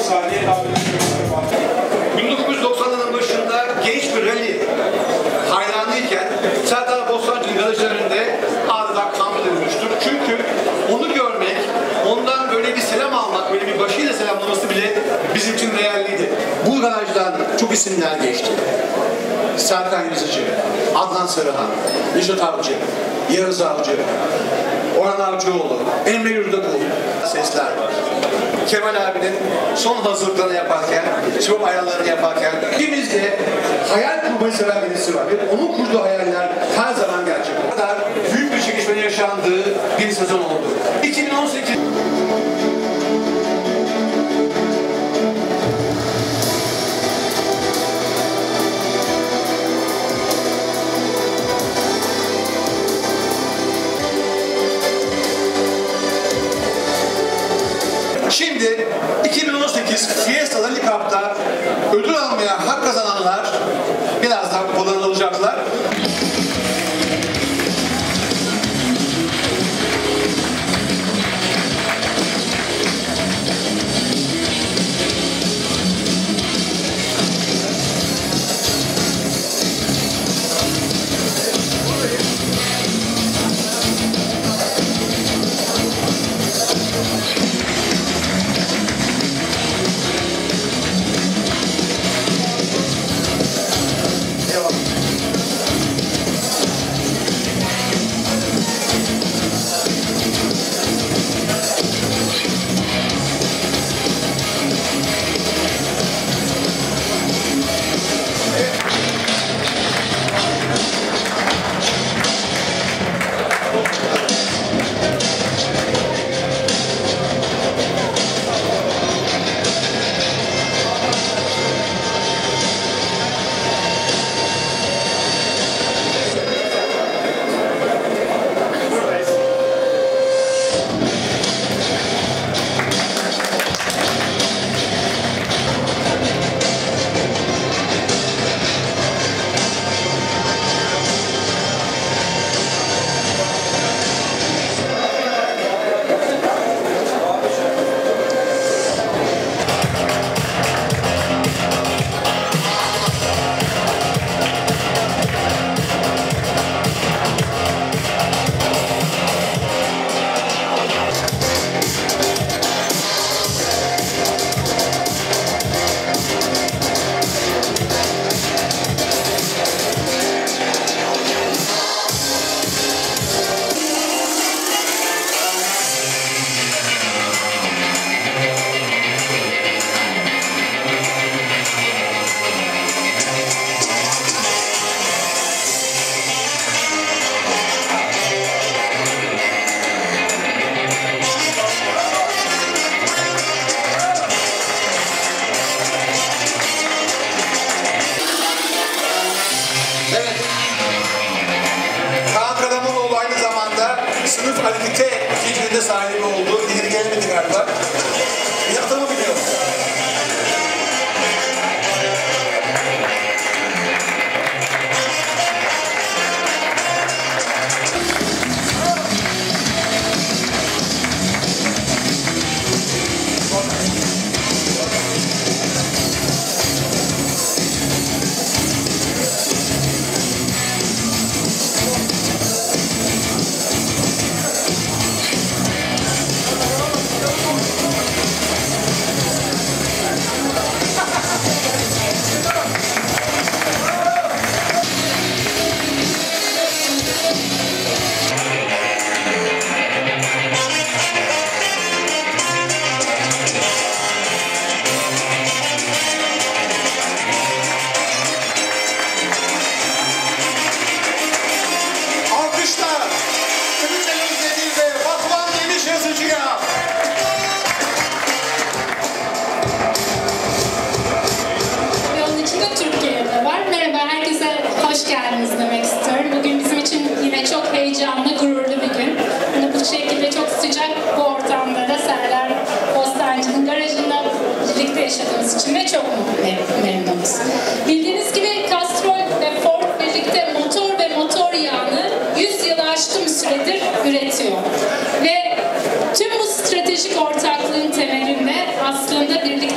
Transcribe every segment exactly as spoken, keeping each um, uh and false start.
sahneye davet ediyorum. bin dokuz yüz doksanların başında genç bir rally hayranıyken Serdar Bostancı'nın garajının önünde adeta kamp edilmiştir. Çünkü onu görmek, ondan böyle bir selam almak, böyle bir başıyla selamlaması bile bizim için değerliydi. Bu garajdan çok isimler geçti. Serkan Yazıcı, Adnan Sarıhan, Neşet Avcı, Yağız Avcı, Orhan Avcıoğlu, Emre Yurdakul sesler var. Kemal abinin son hazırlıklarını yaparken, şov ayarlarını yaparken ikimiz de hayal kurmayı seven birisi var. Ve onun kurduğu hayaller her zaman gerçek. O kadar büyük bir çekişmenin yaşandığı bir sezon oldu. iki bin on sekiz Şimdi iki bin on sekiz Fiesta Rally Cup'ta ödül almaya hak kazananlar birazdan kupalarını alacaklar. Sınıf harekete ikinciliğinde sahibi oldu. Diğeri gelmedi galiba. Yaptı mı biliyorum. Heyecanlı, gururlu bir gün. Hani bu şekilde çok sıcak bu ortamda da Serdar Bostancı'nın garajında birlikte yaşadığımız için de çok memnunuz. Bildiğiniz gibi Castrol ve Ford birlikte motor ve motor yağını yüz yılı aşkın bir süredir üretiyor. Ve tüm bu stratejik ortaklığın temelinde aslında birlikte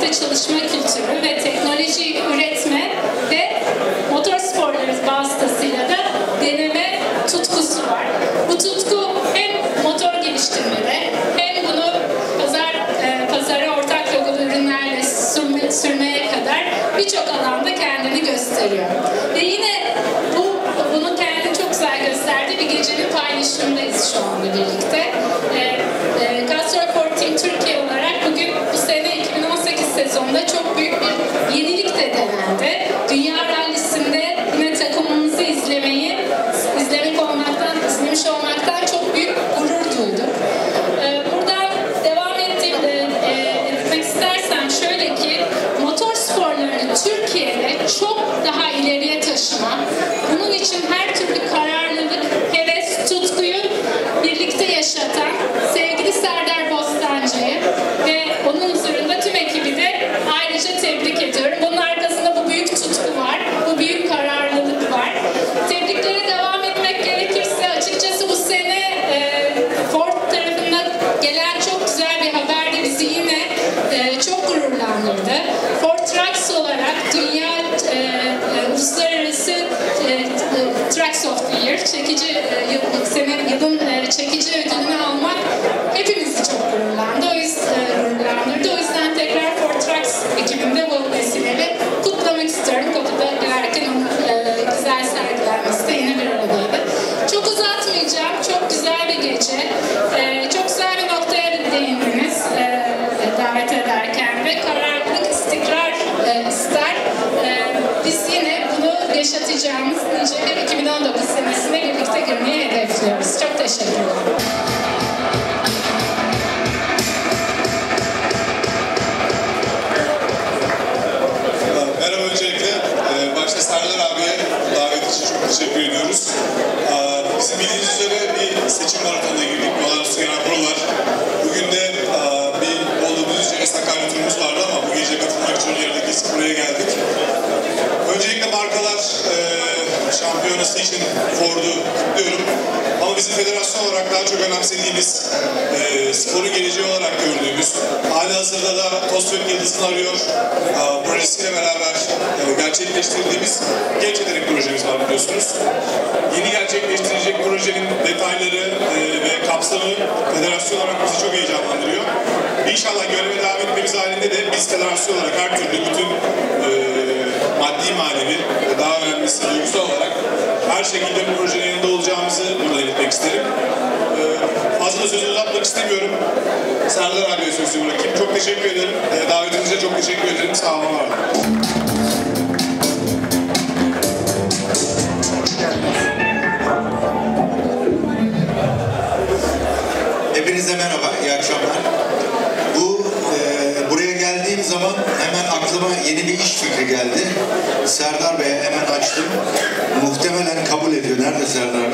birlikte çalışma kültürü ve teknoloji üretme ve motorsporları vasıtasıyla da deneme tutkusu var. Bu tutku hem motor geliştirmede hem bunu pazar e, pazara ortak logolu ürünlerle sürme, sürmeye kadar birçok alanda kendini gösteriyor. Ve yine bu bunu kendini çok güzel gösterdiği bir gecenin paylaşımındayız şu anda birlikte. E, e, Gazprom Team Türkiye olarak bugün bu sene iki bin on sekiz sezonunda çok büyük bir yenilik de denendi. Dünya Rallisi'nde yine takımımızı izlemeyi, izlemek olmaktan, izlemiş olmaktan çok büyük gurur duyduk. E, buradan devam ettim, e, e, etmek istersem şöyle ki motor sporlarını Türkiye'de çok daha ileriye taşıma, bunun için her türlü kararlılık, heves, tutkuyu birlikte yaşatan sevgili Serdar Bostancı'yı ve onun huzurunda tüm ekibi de ayrıca tebrik ediyorum. Bunun arkasında bu büyük tutku var, bu büyük kararlılık var. Tebriklere devam etmek gerekirse açıkçası bu sene e, Ford tarafından gelen çok güzel bir haber de bizi yine e, çok gururlandırdı. Ford Trucks olarak dünya e, e, uluslararası e, Trucks of the Year, çekici e, yıl, senin yılın e, çekici ödülünü almak hepimizi çok gururlandı. O yüzden e, gururlandırdı. O yüzden tekrar Ford Trucks ekibinde bu vesileyle kutlamak istiyorum. Kapıda girerken onun e, güzel sergilenmesi de yine bir aradaydı. Çok uzatmayacağım. Çok güzel bir gece. E, çok güzel bir noktaya değindiniz e, davet ederken ve kararlılık, istikrar e, ister. E, biz yine bunu yaşatacağımız nice bir iki bin on dokuz senesine birlikte girmeyi hedefliyoruz. Çok teşekkürler. Merhaba öncelikle. Ee, başta Serdar abiye davet için çok teşekkür ediyoruz. Ee, bizim bildiğiniz üzere bir seçim maratonuna girdik. Valorant Genel Kurullar. Bugün de e, bir Bolu Düzce Sakarya turumuz vardı ama bu gece katılmak için yarıda kesip buraya geldik. Öncelikle markalar e, şampiyonası için Ford'u kutluyorum. Ama bizim federasyon olarak daha çok önemsediğimiz, e, sporun geleceği olarak gördüğümüz, hali hazırda da Tosfök Yıldız'ını arıyor e, projesiyle beraber e, gerçekleştirdiğimiz Genç Yetenek projemiz var biliyorsunuz. Yeni gerçekleştirecek projenin detayları e, ve kapsamı federasyon olarak bizi çok heyecanlandırıyor. İnşallah göreve devam etmemiz halinde de biz federasyon olarak her türlü bütün e, maddi manevi ve daha önemlisi duygusal olarak her şekilde bu projenin yanında olacağımızı burada iletmek isterim. Ee, fazla sözü uzatmak istemiyorum. Serdar abiye sözü bırakayım. Çok teşekkür ederim. Ee, davetinize çok teşekkür ederim. Sağ olun. Var. Hepinize merhaba, iyi akşamlar. Bu e, buraya geldiğim zaman hemen aklıma yeni bir iş fikri geldi. Serdar Bey'e hemen açtım. Muhtemelen kabul ediyor. Nerede Serdar Bey?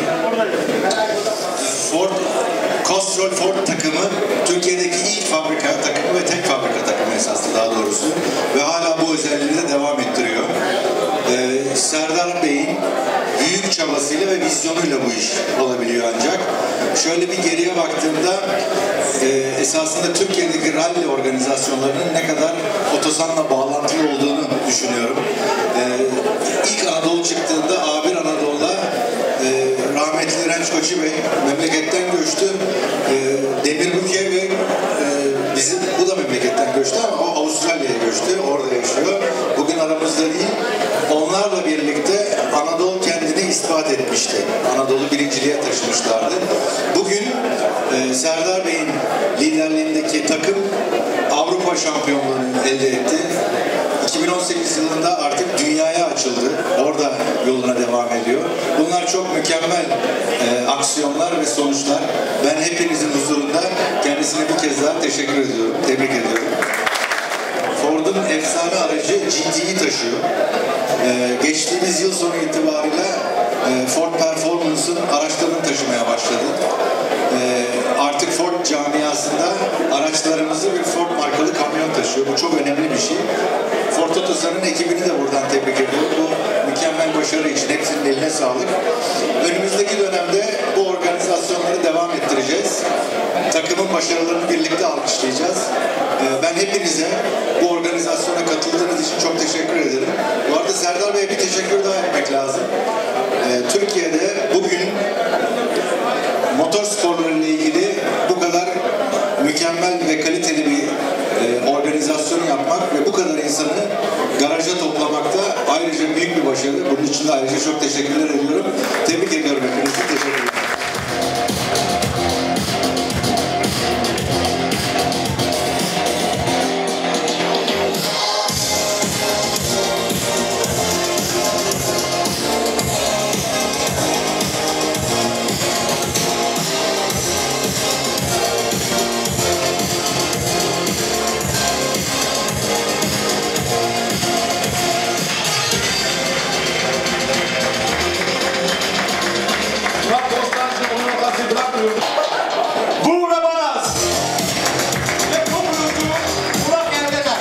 Ford, Castrol Ford takımı Türkiye'deki ilk fabrika takımı ve tek fabrika takımı esaslı daha doğrusu. Ve hala bu özelliğini de devam ettiriyor. Ee, Serdar Bey'in büyük çabasıyla ve vizyonuyla bu iş olabiliyor ancak. Şöyle bir geriye baktığımda e, esasında Türkiye'deki rally organizasyonlarının ne kadar Otosan'la bağlantılı olduğunu düşünüyorum. E, ilk Anadolu çıktığında A bir Anadolu'da e, rahmetli Renç Koçi Bey memleketten göçtü. E, Demirbük'e ve e, bizim bu da memleketten göçtü ama o Avustralya'ya göçtü. Orada yaşıyor. Bugün aramızda değil. Onlarla birlikte Anadolu kendini ispat etmişti. Anadolu birinciliğe taşımışlardı. Bugün e, Serdar Bey'in liderliğindeki takım Avrupa şampiyonluğunu elde etti. iki bin on sekiz yılında artık dünyaya açıldı. Orada yoluna devam ediyor. Bunlar çok mükemmel e, aksiyonlar ve sonuçlar. Ben hepinizin huzurunda kendisine bir kez daha teşekkür ediyorum. Tebrik ediyorum. Ford'un efsane aracı G T'yi taşıyor. Ee, geçtiğimiz yıl sonu itibariyle e, Ford Performance'ın araçlarını taşımaya başladı. Ee, artık Ford camiasında araçlarımızı bir Ford markalı kamyon taşıyor. Bu çok önemli bir şey. Ford Otosan'ın ekibini de buradan tebrik ediyorum. Bu mükemmel başarı için hepsinin eline sağlık. Önümüzdeki dönemde bu organizasyonları devam ettireceğiz. Takımın başarılarını birlikte alkışlayacağız. Ee, ben hepinize bu organizasyonu teşekkür daha etmek lazım. Ee, Türkiye'de bugün motor sporları ile ilgili bu kadar mükemmel ve kaliteli bir e, organizasyon yapmak ve bu kadar insanı garaja toplamakta ayrıca büyük bir başarı. Bunun için de ayrıca çok teşekkürler ediyorum. Tebrik ediyorum hepinizi. Teşekkür ederim. Buğra Banaz ve komutanı Burak Erdener.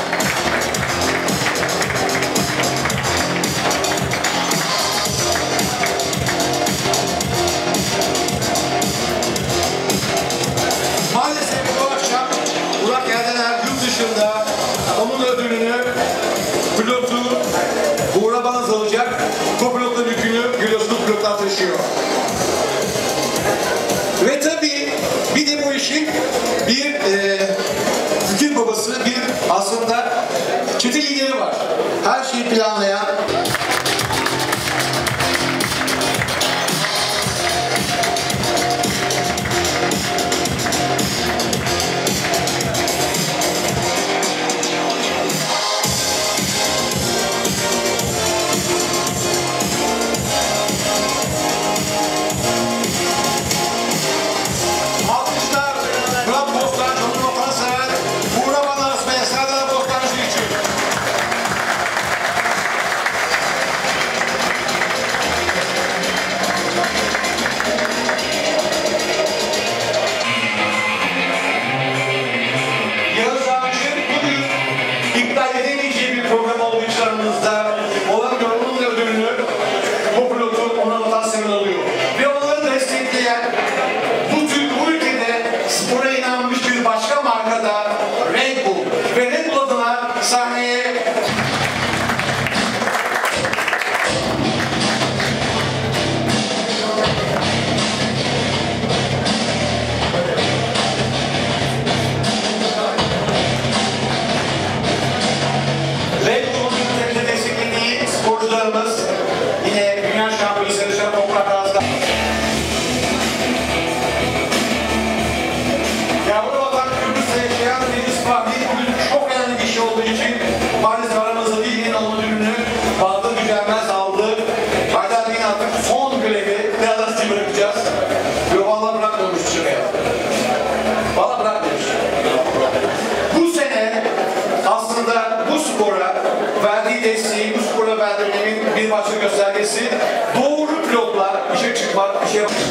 Maalesef bu akşam Burak Erdener yurt dışında, onun ödülünü pilotu Buğra Banaz alacak. Kopilotların yükünü Güloslu pilotlar taşıyor. Ve tabii bir de bu işin bir e, fikir babası, bir aslında çete lideri var. Her şeyi planlayan, yine dünya şampiyonu Serişan Toprak Ağız'da. Yavru vatan Kıbrıs'ta yaşayan Deniz Fahri bugün çok önemli bir şey olduğu için Paris aramızda değil, yine onun ürünü Bahadır Güzelmez aldı. Haydar Bey'in artık son görevi Kreatas'ı bırakacağız. Ve valla bırakmamış şuraya. Valla bırakmamış. Bu sene aslında bu spora verdiği desteği, bu spora verdiğinin bir başka göstergesi doğru pilotlar işe çıkmak, işe yapmak.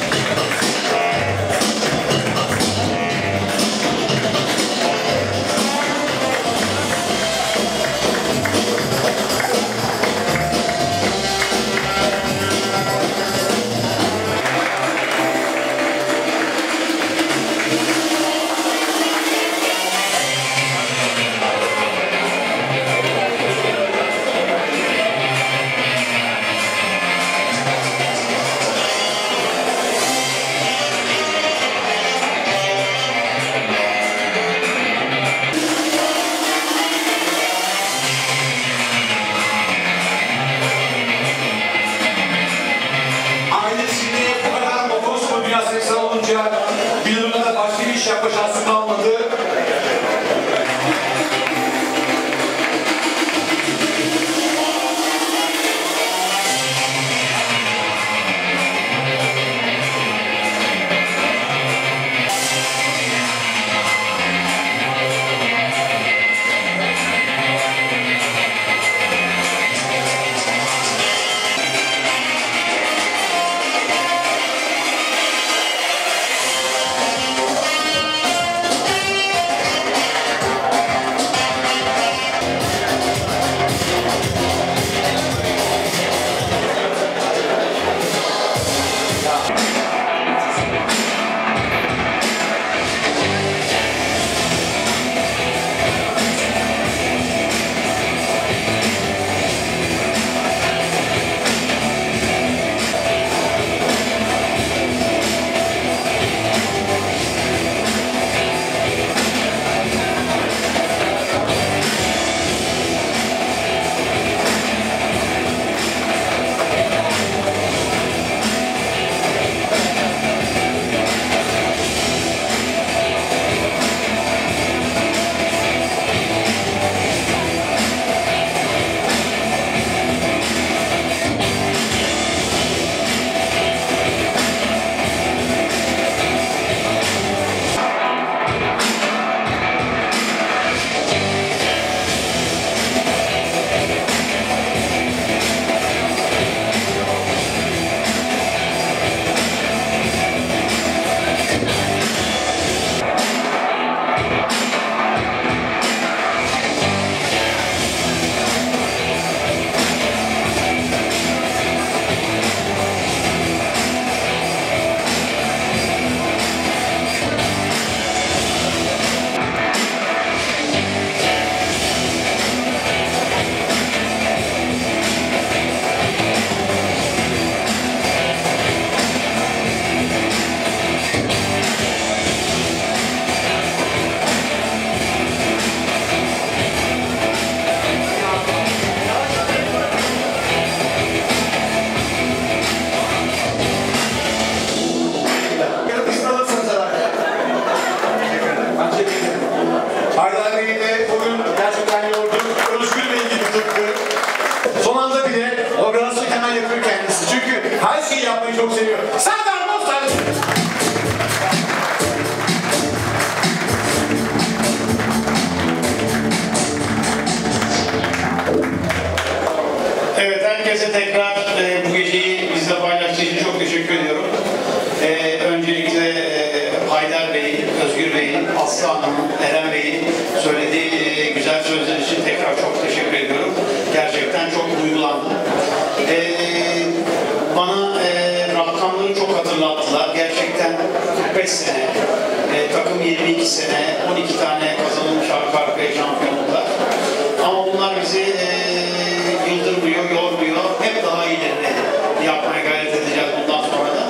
Eren Bey'in söylediği e, güzel sözler için tekrar çok teşekkür ediyorum. Gerçekten çok duygulandım. E, bana e, rakamları çok hatırlattılar. Gerçekten kırk beş sene, e, takım yirmi iki sene, on iki tane kazanılmış arka arkaya şampiyonluklar. Ama bunlar bizi e, yıldırmıyor, yormuyor. Hep daha iyilerini yapmaya gayret edeceğiz bundan sonra da.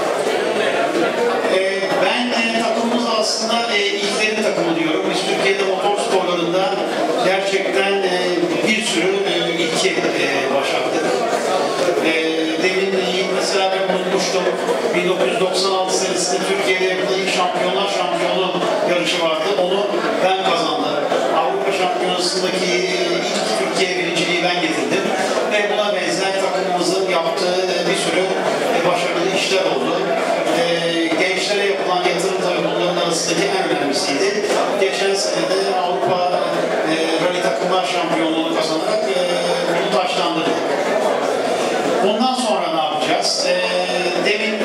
E, ben e, takımımız aslında e, ilklerin takımı diyorum. Biz Türkiye'de motor sporlarında gerçekten e, bir sürü e, ilki e, başardık. E, demin e, mesela ben unutmuştum. bin dokuz yüz doksan altı senesinde Türkiye'de yapılan ilk şampiyonlar şampiyonu yarışı vardı. Onu ben kazandım. Avrupa Şampiyonası'ndaki ilk Türkiye birinciliği ben getirdim. Ve buna benzer takımımızın yaptığı bir sürü başarılı işler oldu. Gençlere yapılan yatırım tabii bunların arasındaki en önemlisiydi. Geçen sene de Avrupa Rally Takımlar Şampiyonluğunu kazanarak bunu taşlandırdık. Bundan sonra ne yapacağız? Demin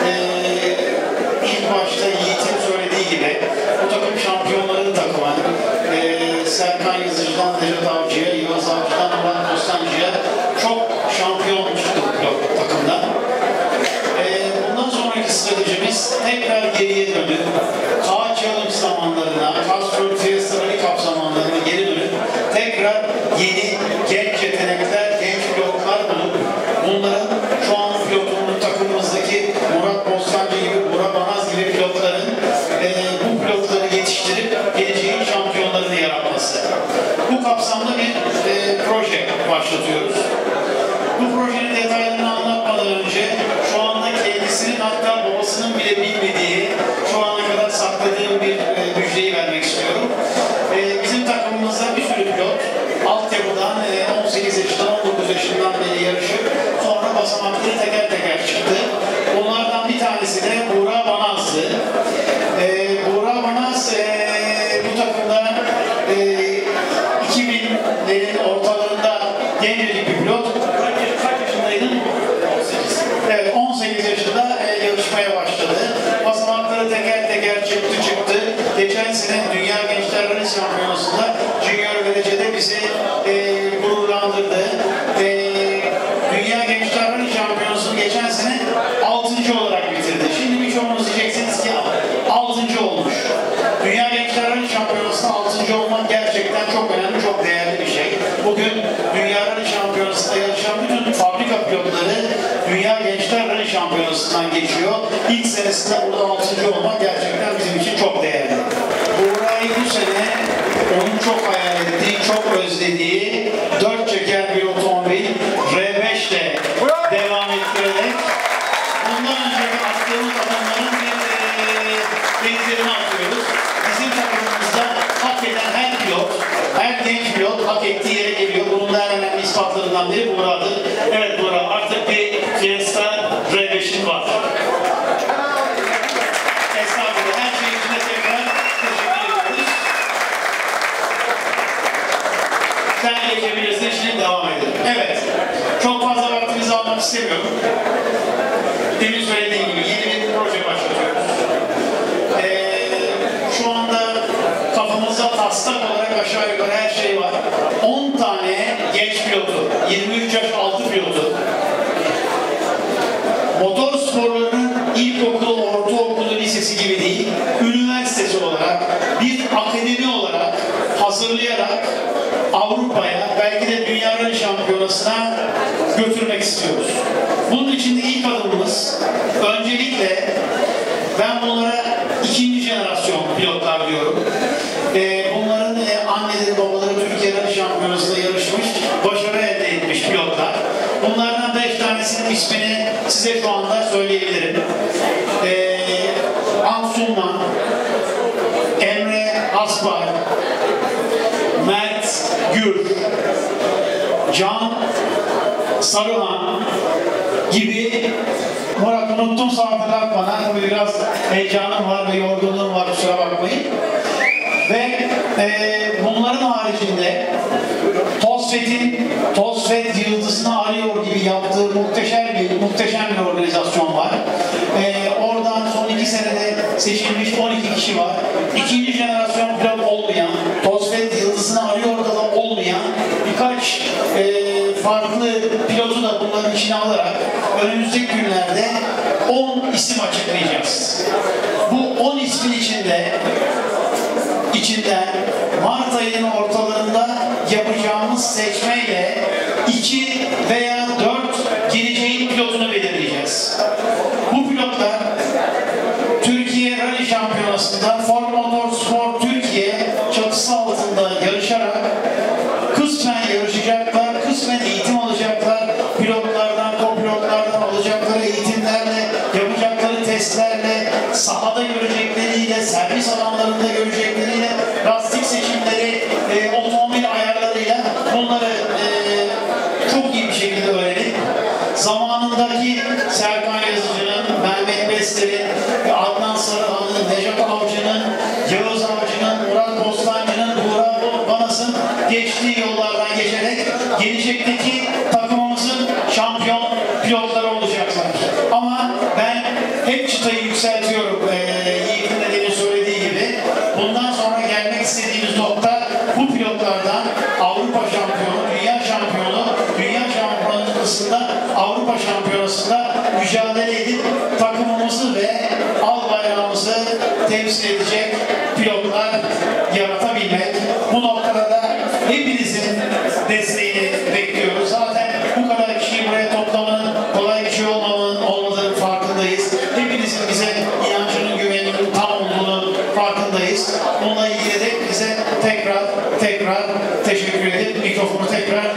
ilk başta Yiğit'in söylediği gibi bu takım şampiyonların takımı. Ee, Serkan Yazıcı'dan Necdet Avcı'ya, Yavuz Avcı'dan Murat Bostancı'ya çok şampiyon çıktı bu takımdan. Ee, bundan sonraki stratejimiz tekrar geriye dönüp K Challenge zamanlarına, Castrol Fiesta Rally Cup zamanlarına geri dönüp tekrar yeni genç yetenekler, genç pilotlar bulup bunların şu an pilotumuz takımımızdaki Murat Bostancı gibi, Burak Banaz gibi pilotların e, bu pilotları yetiştirip geleceğin şampiyonlarını yaratması. Bu kapsamda bir e, proje başlatıyoruz. Bu projenin detaylarını anlatmadan önce şu anda kendisinin hatta babasının bile bilmediği, şu ana kadar sakladığım bir e, müjdeyi vermek istiyorum. E, bizim takımımızda bir sürü pilot altyapıdan e, on sekiz yaşından on dokuz yaşından beri yarışıp sonra basamakları teker teker çıktı. Bunlardan bir tanesi de Burak Banaz'dı. E, Burak Banaz e, bu takımda e, iki binlerin ortalarında gencecik bir pilot. Kaç yaşındaydın? on sekiz. Evet, on sekiz yaşında e, yarışmaya başladı. Basamakları teker teker çıktı çıktı. Geçen sene Dünya Gençler Rally Şampiyonası'nda Junior derecede bizi e, gururlandırdı. E, Dünya Gençler Rally Şampiyonası'nı geçen sene altıncı olarak bitirdi. Şimdi birçoğunuz diyeceksiniz ki altıncı olmuş. Dünya Gençler Rally Şampiyonası'nda altıncı olmak gerçekten çok önemli, çok değerli bir şey. Bugün Dünya Rally Şampiyonası'nda yarışan bütün fabrika pilotları Dünya Gençler Rally Şampiyonası'ndan geçiyor. İlk senesinde burada altıncı olmak gerçekten bizim için çok değerli. Buğra'yı bu sene onun çok hayal ettiği, çok özlediği dört çeker bir otomobil R beş ile devam ettirerek bundan önceki attığımız adamların bir e, benzerini atıyoruz. Bizim takımımızda hak eden her pilot, her genç pilot hak ettiği yere geliyor. Bunun da en önemli ispatlarından biri Buğra'dır. Evet Buğra, artık bir Fiesta R beş'in var. Estağfurullah, her şey için de tekrar teşekkür ediyoruz. Sen geçebilirsin, şimdi devam edelim. Evet, çok fazla vaktinizi almak istemiyorum. Demin söylediğim gibi yeni bir proje başlatıyoruz. Ee, şu anda kafamızda taslak olarak aşağı yukarı her şey var. on tane genç pilotu, yirmi üç yaş altı pilotu, motor sporlarının ilkokulu, ortaokulu, lisesi gibi değil, üniversitesi olarak, bir akademi olarak hazırlayarak Avrupa'ya, belki de Dünya Rally Şampiyonası'na götürmek istiyoruz. Bunun için de ilk adımımız, öncelikle ben bunlara ikinci jenerasyon pilotlar diyorum. Ee, bunların e, anneleri, babaları Türkiye Rally Şampiyonası'nda yarışmış, başarı elde etmiş pilotlar. Bunlardan beş tanesinin ismini size şu anda söyleyebilirim. Ee, Ansunman, Emre Aspar, Mert Gür, Can Sarıhan gibi. Murat, unuttum hatırlat bana. Tabii biraz heyecanım var ve yorgunluğum var, kusura bakmayın. Ve e, bunların haricinde TOSFET'in TOSFET yıldızını arıyor gibi yaptığı muhteşem bir muhteşem bir organizasyon var. E, oradan son iki senede seçilmiş on iki kişi var. İkinci jenerasyon pilot Mart ayının ortalarında yapacağımız seçmeyle iki veya dört geleceğin pilotunu belirleyeceğiz. Bu pilotlar Türkiye Rally Şampiyonası'nda Ford Motorsport Türkiye çatısı altında yarışarak kısmen yarışacaklar, kısmen eğitim alacaklar. Pilotlardan, kopilotlardan alacakları eğitimlerle, yapacakları testlerle, sahada görecekleriyle, servis alanlarında görecekleriyle, lastik seçimleri, e, otomobil ayarlarıyla bunları e, çok iyi bir şekilde öğrenip zamanındaki Serkan Yazıcı'nın, Mehmet Besler'in, Adnan Sarıhan'ın, Necat Avcı'nın, Yağız Avcı'nın, Murat Bostancı'nın, Buğra Banas'ın geçtiği yollardan geçerek gelecekteki takımımızın şampiyon pilotları olacaklar. Ama ben hep çıtayı yükseltiyorum. Ee, Yiğit'in de demin söylediği gibi. Bundan sonra gelmek istediğimiz nokta bu pilotlardan Avrupa şampiyonu, dünya şampiyonu, dünya şampiyonasında, Avrupa şampiyonasında mücadele edip takımımızı ve al bayrağımızı temsil edecek pilotlar yaratabilmek. Bu noktada da hepinizin desteğini bekliyoruz. Zaten bu kadar kişiyi buraya toplamanın kolay bir şey olmamanın, olmadığının farkındayız. Hepinizin bize inancının, güveninin tam olduğunu farkındayız. Bununla ilgili de bize tekrar tekrar teşekkür edip mikrofonu tekrar